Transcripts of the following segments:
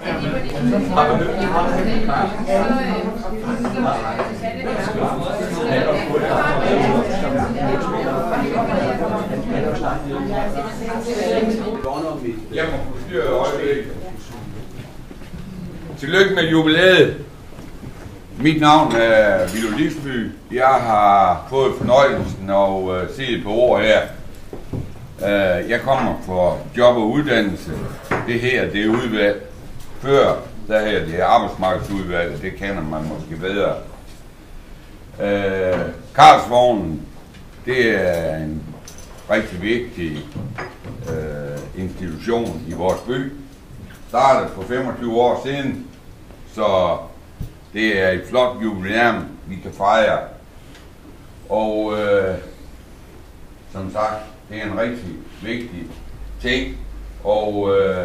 Jeg må forstyrre et øjeblik. Tillykke med jubilæet. Mit navn er Vilo Lisby. Jeg har fået fornøjelsen og set på ord her. Jeg kommer fra job og uddannelse. Det her, det er udvalg. Før, der her, det er arbejdsmarkedsudvalget. Det kender man måske bedre. Karlsvognen, det er en rigtig vigtig institution i vores by. Startede for 25 år siden, så det er et flot jubilæum, vi kan fejre. Og som sagt, det er en rigtig vigtig ting. Og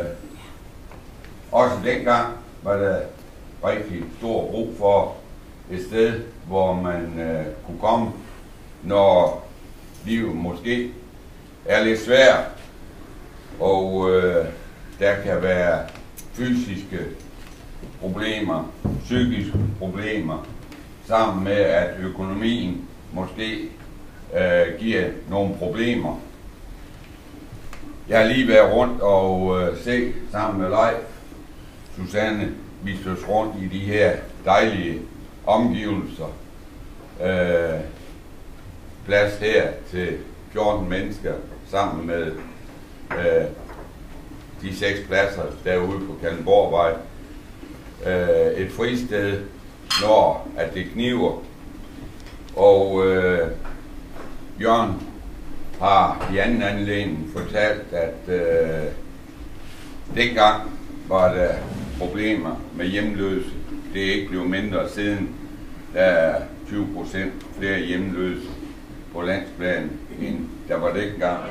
også dengang var der rigtig stor brug for et sted, hvor man kunne komme, når livet måske er lidt svært. Og der kan være fysiske problemer, psykiske problemer, sammen med at økonomien måske giver nogle problemer. Jeg har lige været rundt og set sammen med Leif, Susanne, viste os rundt i de her dejlige omgivelser. Plads her til 14 mennesker sammen med de 6 pladser derude på Kalundborgvej. Et fristed, når at det kniver. Og Jørgen har i anden anledning fortalt, at dengang var der problemer med hjemløse. Det er ikke blevet mindre siden. Der er 20% flere hjemløse på landsplan, end der var dengang.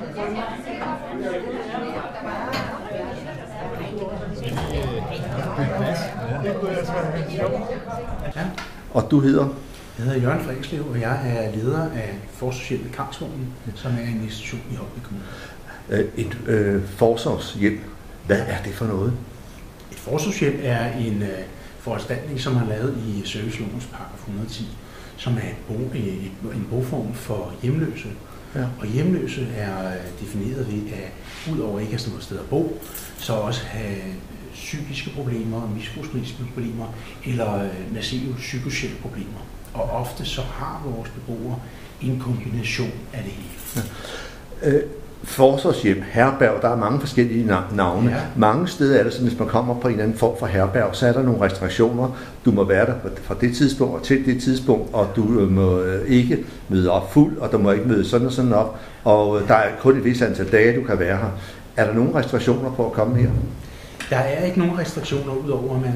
Og du hedder? Jeg hedder Jørgen Frekslev, og jeg er leder af Forsorgshjemmet Karlsvognen, som er en institution i Holbæk Kommune. Et forsorgshjem, hvad er det for noget? Et forsorgshjem er en foranstaltning, som er lavet i servicelovens paragraf 110, som er en boform for hjemløse. Ja. Og hjemløse er defineret ved at udover ikke have noget sted at bo, så også have psykiske problemer, misbrugsmæssige problemer eller massive psykosociale problemer. Og ofte så har vores beboere en kombination af det hele. Ja. Forsorgshjem, herberg, der er mange forskellige navne. Ja. Mange steder er det sådan, hvis man kommer på en eller anden form for herberg, så er der nogle restriktioner. Du må være der fra det tidspunkt og til det tidspunkt, og du må ikke møde op fuld, og du må ikke møde sådan og sådan op. Og der er kun et vis antal dage, du kan være her. Er der nogle restriktioner på at komme her? Der er ikke nogen restriktioner, udover at man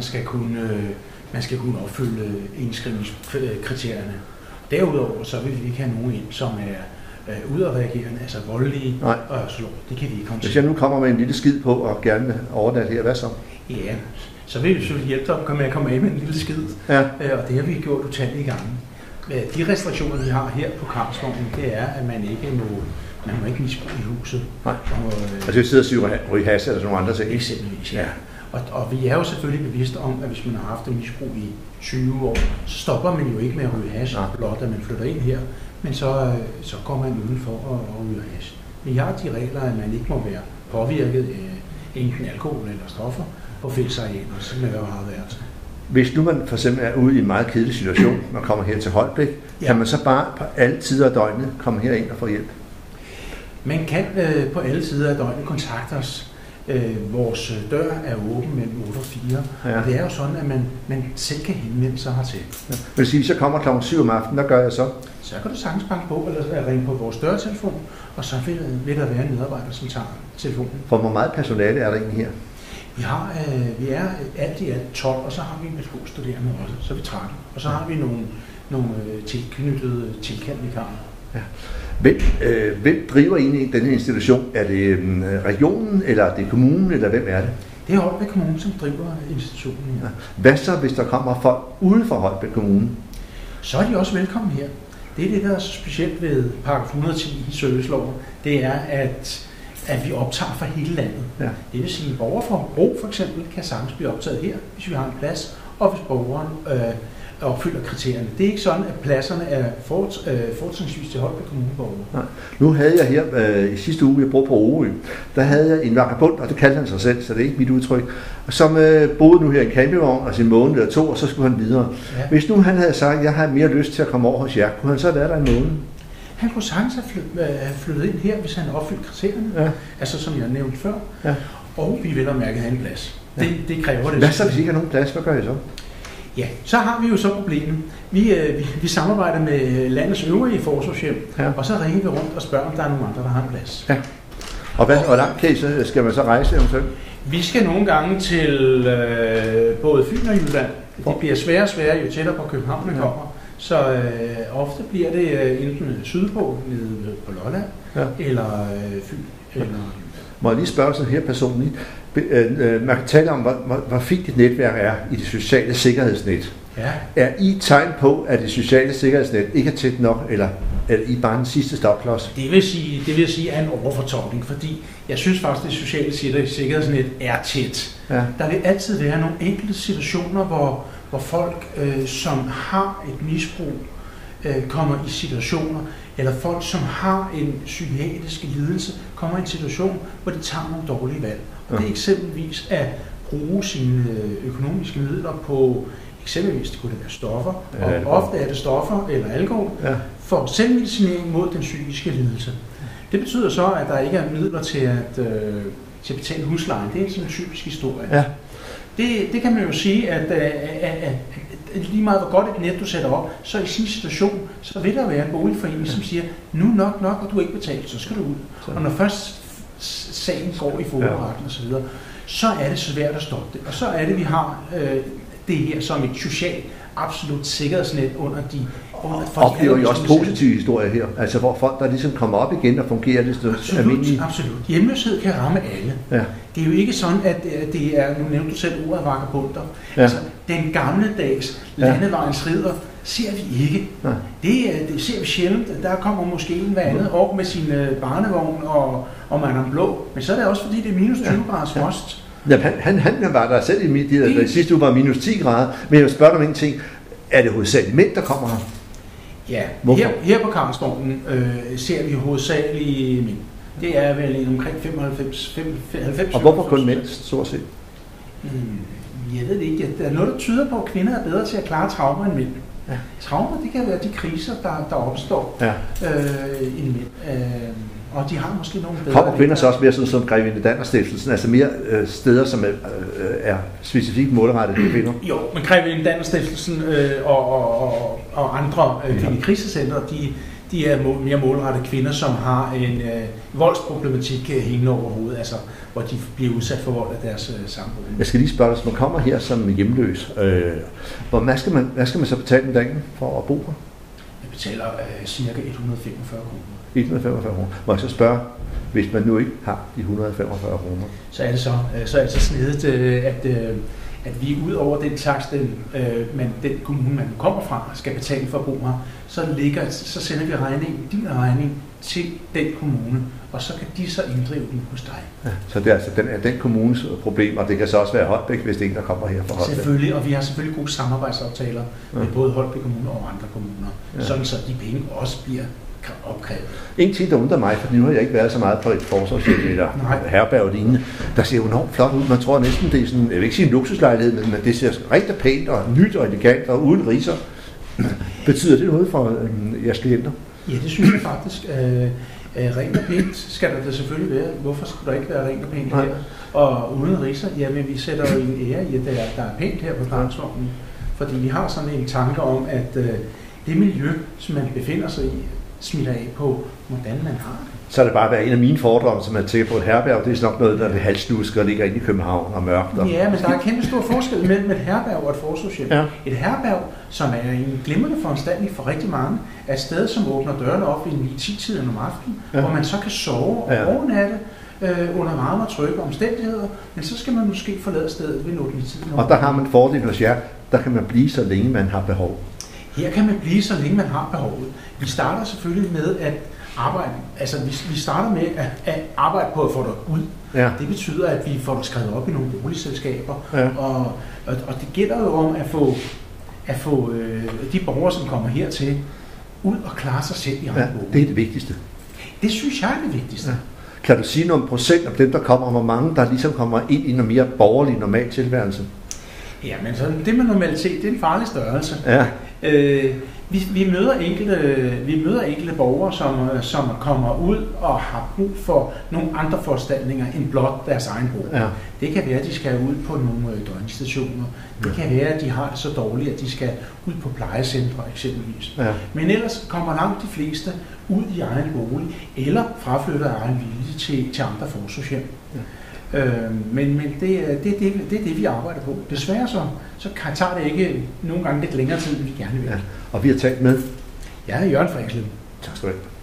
skal kunne opfylde indskrivningskriterierne. Derudover så vil vi ikke have nogen ind, som er udadreagerende, altså voldelige. Og så det kan vi ikke håndtere. Hvis jeg nu kommer med en lille skid på og gerne vil overnatte her, hvad så? Ja, så vil vi selvfølgelig hjælpe dig med at komme af med en lille skid. Ja. Og det har vi gjort utallige gange. De restriktioner, vi har her på Karlsvognen, det er, at man må ikke misbruge i huset. Nej. Og det sidder og ryge hash eller sådan nogle andre ting? Eksempelvis, ja. Og vi er jo selvfølgelig bevidste om, at hvis man har haft et misbrug i 20 år, så stopper man jo ikke med at ryge hash, blot at man flytter ind her, men så går man udenfor at ryge hash. Men jeg har de regler, at man ikke må være påvirket af enten alkohol eller stoffer på fællesarealer, som er været. Hvis nu man for eksempel er ude i en meget kedelig situation, man kommer her til Holbæk, kan man så bare på alle tider af døgnet komme herind og få hjælp? Man kan på alle tider af døgnet kontakte os. Vores dør er åben mellem 8 og 4. Ja. Og det er jo sådan, at man selv kan henvende sig hertil. Ja. Vil sige, så kommer klokken 7 om aftenen, hvad gør jeg så? Så kan du sagtens banke på, eller ringe på vores dørtelefon, og så vil der være en medarbejder, som tager telefonen. For hvor meget personale er der egentlig her? Vi er alt i alt 12, og så har vi en studerende også, så er vi 13. Og så har vi nogle tilknyttede tilkaldvikarer. Ja. Hvem driver egentlig den her institution? Er det regionen, eller er det kommunen, eller hvem er det? Det er Holbæk Kommune, som driver institutionen her. Ja. Hvad så, hvis der kommer folk uden for Holbæk Kommune? Så er de også velkommen her. Det er det, der er så specielt ved paragraf 110 i serviceloven. Det er, at at vi optager for hele landet. Ja. Det vil sige, at borgere fra Hobro for eksempel kan sagtens blive optaget her, hvis vi har en plads, og hvis borgeren opfylder kriterierne. Det er ikke sådan, at pladserne er fortrinsvis til Holbæk Kommuneborgere. Nej. Nu havde jeg her i sidste uge, jeg boede på Orø, der havde jeg en vagabond, og det kaldte han sig selv, så det er ikke mit udtryk, som boede nu her i en campingvogn, altså en måned eller 2, og så skulle han videre. Ja. Hvis nu han havde sagt, at jeg har mere lyst til at komme over hos jer, kunne han så være der en måned? Han kunne sagtens have flyttet ind her, hvis han opfyldte kriterierne, ja. Altså som jeg nævnte før, ja. Og vi vil mærke have en plads. Ja. Det kræver det. Hvad så, hvis ikke har nogen plads? Hvad gør I så? Ja, så har vi jo så problemet. Vi samarbejder med landets øvrige forsorgshjem, ja. Og så ringer vi rundt og spørger, om der er nogen andre, der har en plads. Ja. Og hvor langt skal man så rejse eventuelt? Vi skal nogle gange til både Fyn og Jylland. Det bliver sværere og sværere, jo tættere på København man kommer. Så ofte bliver det enten sydpå, nede på Lolland, ja. Eller Fyn eller Jylland. Må jeg lige spørge sådan her personligt? Man kan tale om, hvor fint et netværk er i det sociale sikkerhedsnet. Ja. Er I tegn på, at det sociale sikkerhedsnet ikke er tæt nok, eller I bare den sidste stopklods? Det vil sige er en overfortolkning, fordi jeg synes faktisk, at det sociale sikkerhedsnet er tæt. Ja. Der vil altid være nogle enkelte situationer, hvor folk, som har et misbrug, kommer i situationer, eller folk, som har en psykiatrisk lidelse, kommer i en situation, hvor de tager nogle dårlige valg. Og det er eksempelvis at bruge sine økonomiske midler på, eksempelvis det kunne være stoffer, ja, og ofte er det stoffer eller alkohol, ja. For selvmedicinering mod den psykiske lidelse. Det betyder så, at der ikke er midler til at betale huslejen. Det er sådan en typisk historie. Ja. Det kan man jo sige, at lige meget hvor godt et net du sætter op, så i sin situation, så vil der være en boligforening, som siger, nu nok, og du ikke betalt, så skal du ud. Og når først sagen går i fogedretten og så videre, så er det svært at stoppe det. Og så er det, vi har det her som et socialt absolut sikkerhedsnet under de... Oplever jo også positive historier her, altså hvor folk der ligesom kommer op igen og fungerer lidt almindeligt. Absolut. Hjemløshed kan ramme alle. Ja. Det er jo ikke sådan, at det er, nu nævnte du selv ordet vagabunder, ja. Altså den gamle dags landevejens ridder ser vi ikke. Ja. Det ser vi sjældent. Der kommer måske en hver andet år med sin barnevogn og man er blå, men så er det også fordi det er minus 20 graders frost. Ja, han var der selv i sidste uge var minus 10 grader, men jeg vil spørge dig om en ting. Er det hovedsageligt mænd, der kommer her? Ja, her på Karlsvognen ser vi hovedsageligt mænd. Det er vel omkring 95. Og hvorfor kun mænd, stort set? Jeg ved det ikke. Der er noget, der tyder på, at kvinder er bedre til at klare traumer end mænd. Ja. Traumer, det kan være de kriser, der opstår i mænd. Og de har måske nogle bedre... Kommer kvinder så også mere sådan som Grevinde Danner-stiftelsen, altså mere steder, som er specifikt målrettet til kvinder? Jo, men Grevinde Danner-stiftelsen og andre kvindekrisecentre, de er mere målrettet kvinder, som har en voldsproblematik hængende over hovedet, altså hvor de bliver udsat for vold af deres samfund. Jeg skal lige spørge dig, hvis man kommer her som hjemløs, hvad skal man så betale om dagen for at bo her? Jeg betaler ca. 145 kroner. 145 kroner. Må jeg så spørge, hvis man nu ikke har de 145 kroner? Så er det så snedigt, at vi ud over den slags, den kommune, man kommer fra, skal betale for at bo her, så sender vi din regning til den kommune, og så kan de så inddrive den hos dig. Ja, så det er altså den kommunes problem, og det kan så også være Holbæk, hvis det er en, der kommer her fra Holbæk. Selvfølgelig, og vi har selvfølgelig gode samarbejdsaftaler med både Holbæk Kommune og andre kommuner, sådan så de penge også bliver opkrævet. En ting, der undrer mig, for nu har jeg ikke været så meget på et forsorgshjem eller herberg lignende, der ser jo enormt flot ud. Man tror næsten, det er sådan, jeg vil ikke sige en luksuslejlighed, men det ser rigtig pænt og nyt og elegant og uden riser. Betyder det noget for jeres klienter? Ja, det synes jeg faktisk. Rent og pænt skal der selvfølgelig være. Hvorfor skulle der ikke være rent og pænt her? Og uden riser, jamen vi sætter jo en ære i, at der er pænt her på Karlsvognen. Fordi vi har sådan en tanke om, at det miljø, som man befinder sig i, smitter af på, hvordan man har det. Så er det bare været en af mine fordomme, som man tænker på et herberg. Det er nok noget, der vil halsluske og ligger inde i København og mørkt. Ja, men der er kæmpe stor forskel mellem et herberg og et forsorgshjem. Ja. Et herberg, som er en glimrende foranstaltning for rigtig mange, er et sted, som åbner dørene op i 9-10-tiden om aftenen, hvor man så kan sove og overnatte under varme og trygge omstændigheder, men så skal man måske forlade stedet ved 8-9-tiden. Og der har man fordel hos jer, der kan man blive så længe man har behov. Her kan man blive så længe man har behovet. Vi starter selvfølgelig med at arbejde. Altså vi starter med at arbejde på at få dig ud. Ja. Det betyder, at vi får dig skrevet op i nogle boligselskaber, ja. og det gælder jo om at få de borgere, som kommer hertil, ud og klare sig selv i egen bolig. Det er det vigtigste. Det synes jeg er det vigtigste. Ja. Kan du sige nogle procent af dem, der kommer, hvor mange der ligesom kommer ind i noget mere borgerlig normal tilværelse? Ja, men så det med normalitet, det er en farlig størrelse. Ja. Vi møder enkelte borgere, som kommer ud og har brug for nogle andre foranstaltninger end blot deres egen bolig. Ja. Det kan være, at de skal ud på nogle døgnstationer. Det kan være, at de har det så dårligt, at de skal ud på plejecentre eksempelvis. Ja. Men ellers kommer langt de fleste ud i egen bolig, eller fraflytter af egen vilje til andre forsorgshjem. Ja. Men det er det, vi arbejder på. Desværre så tager det ikke nogle gange lidt længere tid, end vi gerne vil. Ja. Og vi har talt med? Ja, Jørgen Frederiksen. Tak skal du have.